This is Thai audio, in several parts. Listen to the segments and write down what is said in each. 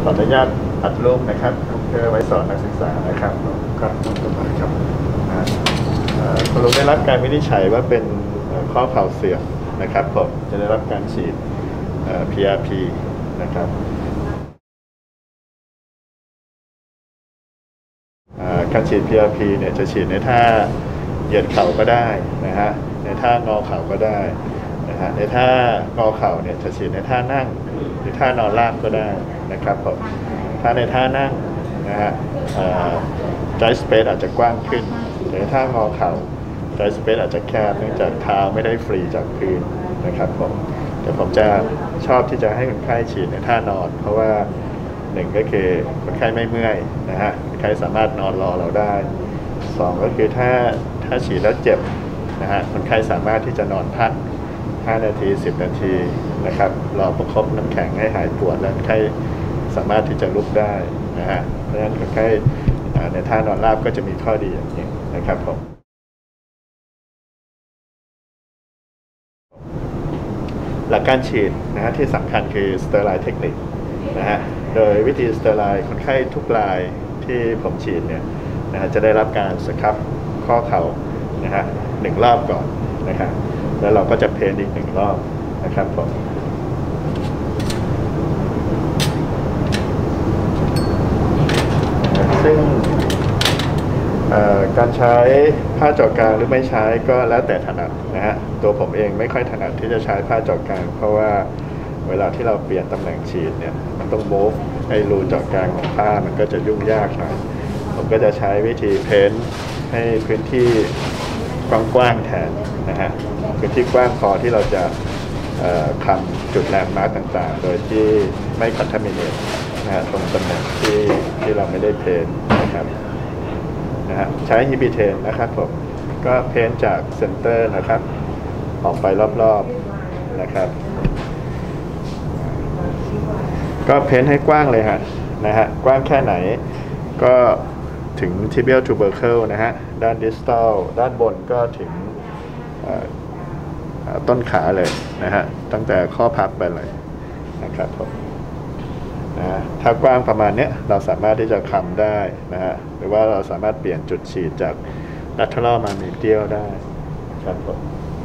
ขออนุญาตอัดรูปนะครับเพื่อไว้สอนนักศึกษานะครับครับครับคุณลุงได้รับการวินิจฉัยว่าเป็นข้อเข่าเสื่อมนะครับผมจะได้รับการฉีดPRP นะครับการฉีด PRP เนี่ยจะฉีดในท่าเหยียดเข่าก็ได้นะฮะในท่างอเข่าก็ได้นะฮะในท่างอเข่าเนี่ยจะฉีดในท่านั่งหรือท่านอนราบก็ได้นะครับผมถ้าในท่านั่งนะฮะjoint space อาจจะกว้างขึ้นในท่างอเข่าjoint space อาจจะแคบเนื่องจากเท้าไม่ได้ฟรีจากพื้นนะครับผมแต่ผมจะชอบที่จะให้คนไข้ฉีดในท่านอนเพราะว่าหนึ่งก็คือคนไข้ไม่เมื่อยนะฮะคนไข้สามารถนอนรอเราได้สองก็คือถ้าฉีดแล้วเจ็บนะฮะคนไข้สามารถที่จะนอนพัก5 นาที 10 นาทีนะครับรอประคบน้ำแข็งให้หายปวดแล้วคนไข้สามารถที่จะลุกได้นะฮะเพราะฉะนั้นคนไข้ในท่านอนราบก็จะมีข้อดีอย่างนี้นะครับผมหลักการฉีดนะฮะที่สำคัญคือ Sterile Technique นะฮะโดยวิธี Sterile คนไข้ทุกรายที่ผมฉีดเนี่ยนะฮะจะได้รับการสครับข้อเข่านะฮะ1 รอบก่อนนะครับแล้วเราก็จะเพนอีก1 รอบนะครับผมซึ่งการใช้ผ้าเจาะกลางหรือไม่ใช้ก็แล้วแต่ถนัดนะฮะตัวผมเองไม่ค่อยถนัดที่จะใช้ผ้าเจาะกลางเพราะว่าเวลาที่เราเปลี่ยนตำแหน่งฉีดเนี่ยมันต้องมูฟให้รูเจาะกลางของผ้ามันก็จะยุ่งยากหน่อยผมก็จะใช้วิธีเพ้นให้พื้นที่กว้างๆแทนนะฮะพื้นที่กว้างพอที่เราจะคำจุดแลนด์มาร์กต่างๆโดยที่ไม่คอนทามิเนตนะฮะตรงตำแหน่งที่เราไม่ได้เพ้นนะครับนะฮะใช้ฮิบิเทนนะครับผมก็เพ้นจากเซนเตอร์นะครับออกไปรอบๆนะครับก็เพ้นให้กว้างเลยฮะนะฮะกว้างแค่ไหนก็ถึง tibial tubercle นะฮะด้าน distal ด้านบนก็ถึงต้นขาเลยนะฮะตั้งแต่ข้อพับไปเลยนะครับผมนะถ้ากว้างประมาณนี้เราสามารถที่จะคำได้นะฮะหรือว่าเราสามารถเปลี่ยนจุดฉีดจาก lateral มา medial ได้ครับผม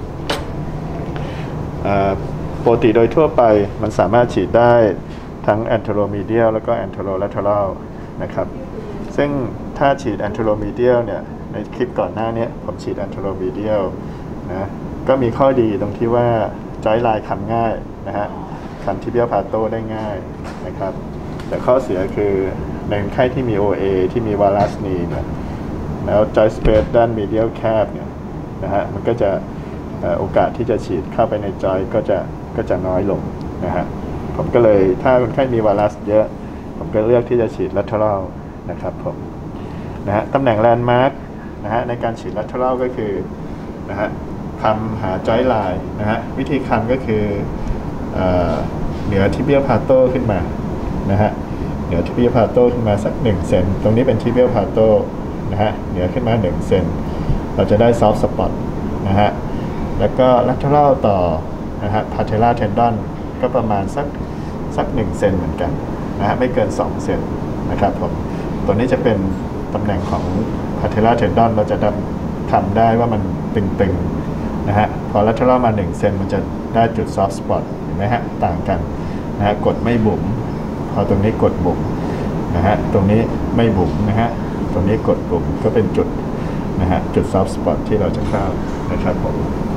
ปกติโดยทั่วไปมันสามารถฉีดได้ทั้ง anteromedial แล้วก็ anterolateral นะครับซึ่งถ้าฉีด anteromedial เนี่ยในคลิปก่อนหน้านี้ผมฉีด anteromedial นะก็มีข้อดีตรงที่ว่าjoint line คำง่ายนะฮะคำ tibial palatal ได้ง่ายนะครับแต่ข้อเสียคือในคนไข้ที่มี OA ที่มี Wallace knee เนี่ยแล้ว joint space ด้าน medial แคบเนี่ยนะฮะมันก็จะโอกาสที่จะฉีดเข้าไปในจอยก็จะน้อยลงนะฮะผมก็เลยถ้าคนไข้มีวารัสเยอะผมก็เลือกที่จะฉีด lateral นะครับผมนะฮะตำแหน่งแลนด์มาร์กนะฮะในการฉีด lateral ก็คือนะฮะคำหาจอยไลน์นะฮะวิธีคำก็คือเหนือ tibial palatal ขึ้นมานะฮะเหนือ tibial palatal ขึ้นมาสัก1 เซนตรงนี้เป็น tibial palatal นะฮะเหนือขึ้นมา1 เซนเราจะได้ soft spot นะฮะแล้วก็ lateral ต่อนะฮะ patella tendon ก็ประมาณสัก1 เซนเหมือนกันนะฮะไม่เกิน2 เซนนะครับผมตัวนี้จะเป็นตำแหน่งของ patella tendon เราจะทำได้ว่ามันตึงๆนะฮะพอ lateral มา1 เซนมันจะได้จุด soft spot เห็นไหมฮะต่างกันนะฮะกดไม่บุ๋มพอตรงนี้กดบุ๋มนะฮะตรงนี้ไม่บุ๋มนะฮะตรงนี้กดบุ๋มก็เป็นจุดนะฮะจุด soft spot ที่เราจะเข้านะครับผม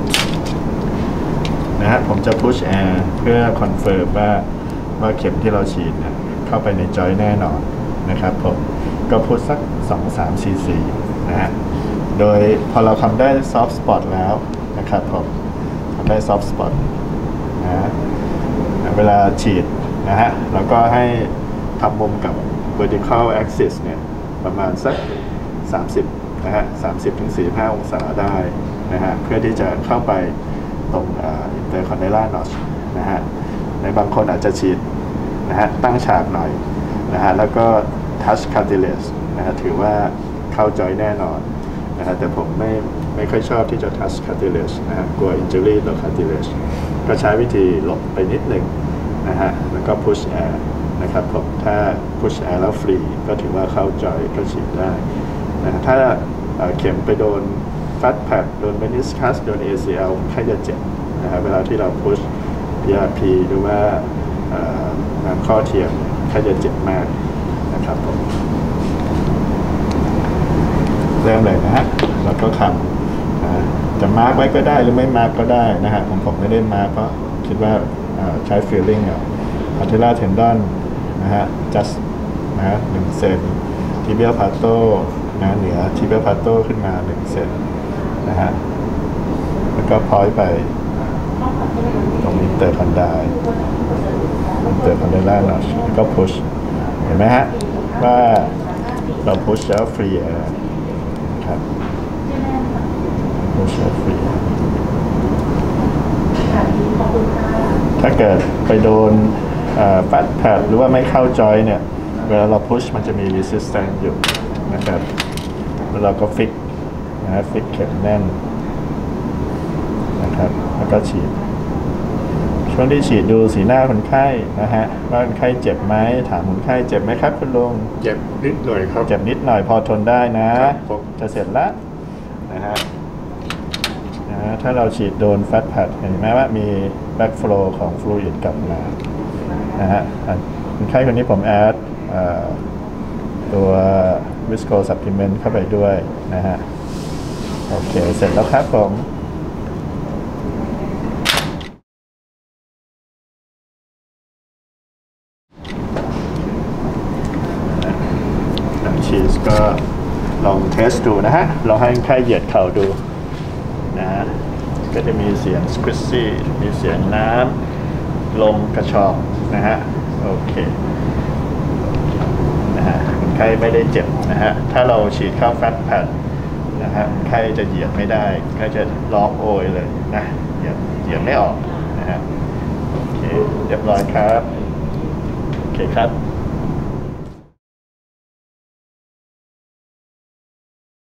นะฮะผมจะ push air เพื่อ confirm ว่าเข็มที่เราฉีดเนี่ยเข้าไปในจอยแน่นอนนะครับผมก็ push สัก 2-3 cc นะฮะโดยพอเราทำได้ soft spot แล้วนะครับผมทำได้ soft spot นะฮะเวลาฉีดนะฮะเราก็ให้ทำมุมกับ vertical axis เนี่ยประมาณสัก30นะฮะ30-45 องศาได้นะฮะเพื่อที่จะเข้าไปตรง intercondylar notch นะฮะในบางคนอาจจะฉีดนะฮะตั้งฉากหน่อยนะฮะแล้วก็ touch cartilage นะฮะถือว่าเข้าจอยแน่นอนนะฮะแต่ผมไม่ค่อยชอบที่จะ touch cartilage นะฮะกลัว injury ต่อ cartilage ก็ใช้วิธีหลบไปนิดหนึ่งนะฮะแล้วก็ push air นะครับผมถ้า push air แล้วฟรีก็ถือว่าเข้าจอยก็ฉีดได้นะถ้าเข็มไปโดนฟัดแพดโดนเมนิสคัสโดน ACL แค่จะเจ็บนะครับเวลาที่เรา push PRP หรือว่างานข้อเทียมแค่จะเจ็บมากนะครับผมเริ่มเลยนะฮะเราก็คำจะมาร์กไว้ก็ได้หรือไม่มาร์กก็ได้นะฮะผมไม่ได้มาร์กเพราะคิดว่าใช้ feeling patellar tendon นะฮะ just นะฮะ1 เซน tibial plateau นะเหนือ tibial plateau ขึ้นมา1 เซนนะฮะแล้วก็พอยไปตรงintercondyle intercondylar notch แล้วก็ push เห็นไหมฮะว่าเรา push แล้ว free air ครับ push แล้ว free air ถ้าเกิดไปโดนฟัดแพดหรือว่าไม่เข้าจอยเนี่ยเวลาเรา push มันจะมี resistance อยู่นะครับแล้วเราก็ฟิกนะฟิกเข็มแน่นนะครับแล้วก็ฉีดช่วงที่ฉีดดูสีหน้าคนไข้นะฮะว่าคนไข้เจ็บไหมถามคนไข้เจ็บไหมครับคุณลุงเจ็บนิดหน่อยครับเจ็บนิดหน่อยพอทนได้นะจะเสร็จแล้วนะฮะถ้าเราฉีดโดนฟัดแพดเห็นไหมว่ามีแบ็กโฟลว์ของฟลูอิดกลับมานะฮะคนไข้คนนี้ผมแอดตัววิสโกซัพพลีเมนต์เข้าไปด้วยนะฮะโอเคเสร็จแล้วครับผมชีสก็ลองเทสดูนะฮะลองให้คนไข้เหยียดเข่าดูนะฮะก็จะมีเสียงสควิซซี่มีเสียงน้ำลมกระชอกนะฮะโอเคนะฮะคนไข้ไม่ได้เจ็บนะฮะถ้าเราฉีดเข้าฟัดแพดนะฮะคนไข้จะเหยียดไม่ได้คนไข้จะร้องโอยเลยนะเหยียดไม่ออกนะฮะโอเคเรียบร้อยครับโอเคครับ